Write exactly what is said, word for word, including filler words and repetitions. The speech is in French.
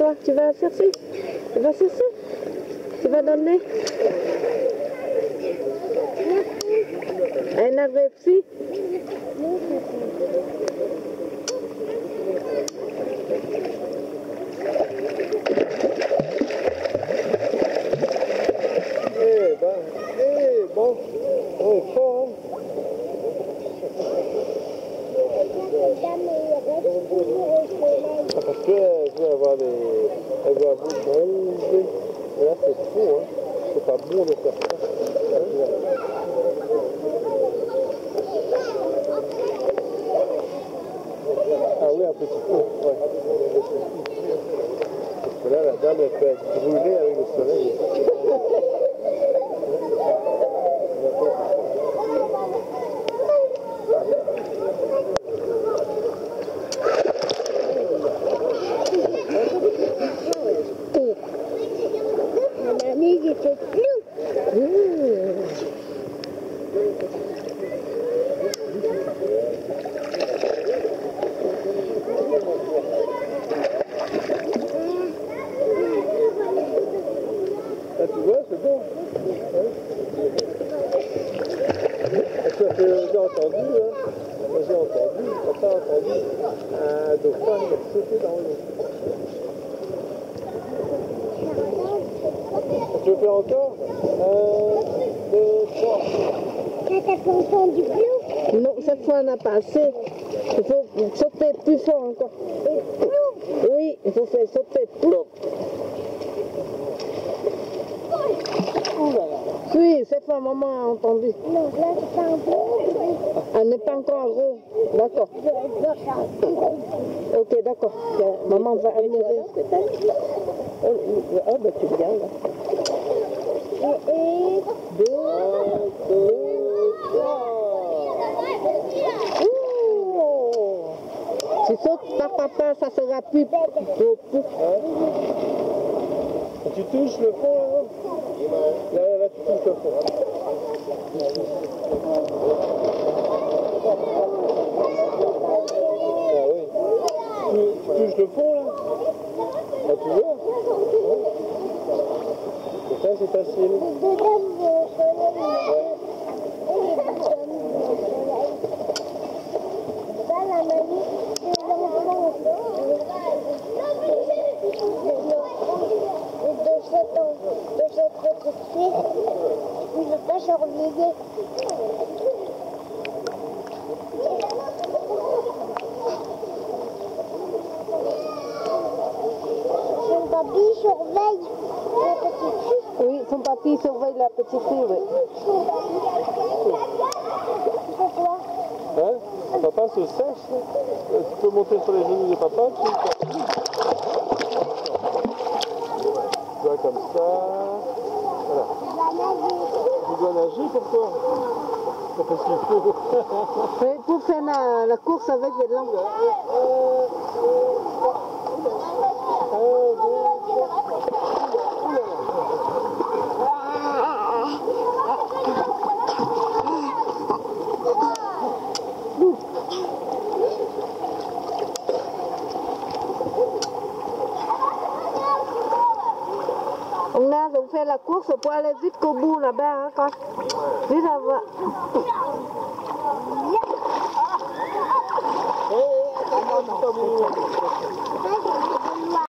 toi? Tu vas chercher? Tu vas chercher? Tu vas donner? Un agressif? Eh ben, eh bon, on est fort, hein. Parce qu'elle veut avoir des... Elle veut avoir bronzer. Mais là, c'est faux, hein. C'est pas bon de faire ça. Ah oui, un petit peu, ouais. Parce que là, la dame, elle peut être brûlée avec le soleil. Ah, tu vois, c'est bon. Ouais. Parce que j'ai entendu, hein. Moi, j'ai entendu, papa a entendu un dauphin qui a sauté dans l'eau. Tu veux faire encore? Un, deux, trois. T'as pas entendu plus? Non, cette fois on a pas assez. Il faut sauter plus fort encore. Et plus? Oui, il faut faire sauter plus. Oui, cette fois maman a entendu. Non, là c'est pas un peu. Elle n'est pas encore en gros. D'accord. Ok, d'accord. Maman va admirer. Ah bah tu viens là. Et Deux, deux, trois. Ouh. Si sautes par papa, ça sera plus. Hein? Tu touches le fond là? Là, là, tu touches le fond. Ah oui. Tu, tu touches le fond là? Ah, tu vois? Et ça, c'est facile. Il ne veut pas surveiller. Son papy surveille la petite fille. Oui, son papy surveille la petite fille, oui. Pourquoi? Hein? Papa se sèche. Tu peux monter sur les genoux de papa. Tu, tu vas comme ça. Voilà. Tu dois nager, pourquoi? Parce qu'il faut. Oui, pour faire la, la course avec les langues. On a donc fait la course pour aller jusqu'au bout là-bas, hein, quand. Juste là-bas. Eh, attends, attends, attends.